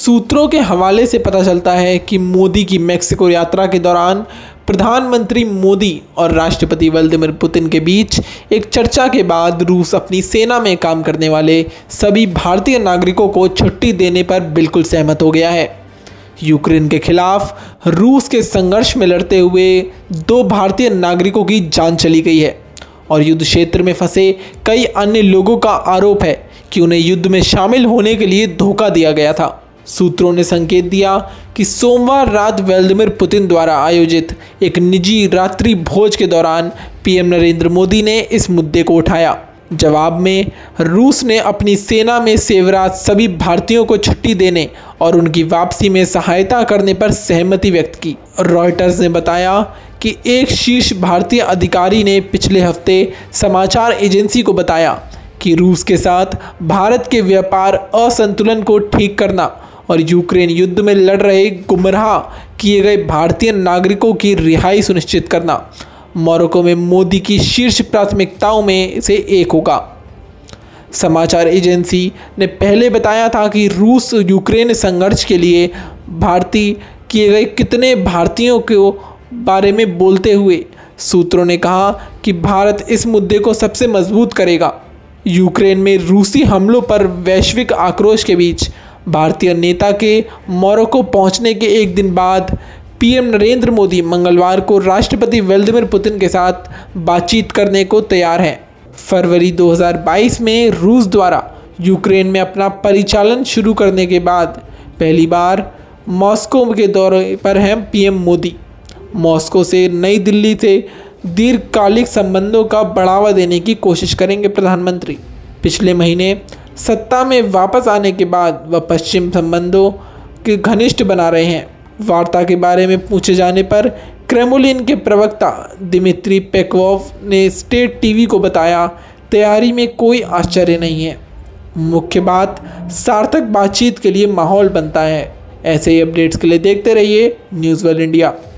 सूत्रों के हवाले से पता चलता है कि मोदी की मेक्सिको यात्रा के दौरान प्रधानमंत्री मोदी और राष्ट्रपति व्लादिमीर पुतिन के बीच एक चर्चा के बाद रूस अपनी सेना में काम करने वाले सभी भारतीय नागरिकों को छुट्टी देने पर बिल्कुल सहमत हो गया है। यूक्रेन के खिलाफ रूस के संघर्ष में लड़ते हुए 2 भारतीय नागरिकों की जान चली गई है और युद्ध क्षेत्र में फंसे कई अन्य लोगों का आरोप है कि उन्हें युद्ध में शामिल होने के लिए धोखा दिया गया था। सूत्रों ने संकेत दिया कि सोमवार रात व्लादिमीर पुतिन द्वारा आयोजित एक निजी रात्रि भोज के दौरान पीएम नरेंद्र मोदी ने इस मुद्दे को उठाया। जवाब में रूस ने अपनी सेना में सेवरात सभी भारतीयों को छुट्टी देने और उनकी वापसी में सहायता करने पर सहमति व्यक्त की। रॉयटर्स ने बताया कि एक शीर्ष भारतीय अधिकारी ने पिछले हफ्ते समाचार एजेंसी को बताया कि रूस के साथ भारत के व्यापार असंतुलन को ठीक करना और यूक्रेन युद्ध में लड़ रहे गुमराह किए गए भारतीय नागरिकों की रिहाई सुनिश्चित करना मोरक्को में मोदी की शीर्ष प्राथमिकताओं में से एक होगा। समाचार एजेंसी ने पहले बताया था कि रूस यूक्रेन संघर्ष के लिए भारतीय किए गए कितने भारतीयों के बारे में बोलते हुए सूत्रों ने कहा कि भारत इस मुद्दे को सबसे मजबूत करेगा। यूक्रेन में रूसी हमलों पर वैश्विक आक्रोश के बीच भारतीय नेता के मोरक्को पहुंचने के एक दिन बाद पीएम नरेंद्र मोदी मंगलवार को राष्ट्रपति व्लादिमीर पुतिन के साथ बातचीत करने को तैयार हैं। फरवरी 2022 में रूस द्वारा यूक्रेन में अपना परिचालन शुरू करने के बाद पहली बार मॉस्को के दौरे पर हैं पीएम मोदी। मॉस्को से नई दिल्ली से दीर्घकालिक संबंधों का बढ़ावा देने की कोशिश करेंगे प्रधानमंत्री। पिछले महीने सत्ता में वापस आने के बाद वह पश्चिम संबंधों के घनिष्ठ बना रहे हैं। वार्ता के बारे में पूछे जाने पर क्रेमलिन के प्रवक्ता दिमित्री पेस्कोव ने स्टेट टीवी को बताया, तैयारी में कोई आश्चर्य नहीं है। मुख्य बात सार्थक बातचीत के लिए माहौल बनता है। ऐसे ही अपडेट्स के लिए देखते रहिए न्यूज़ वर्ल्ड इंडिया।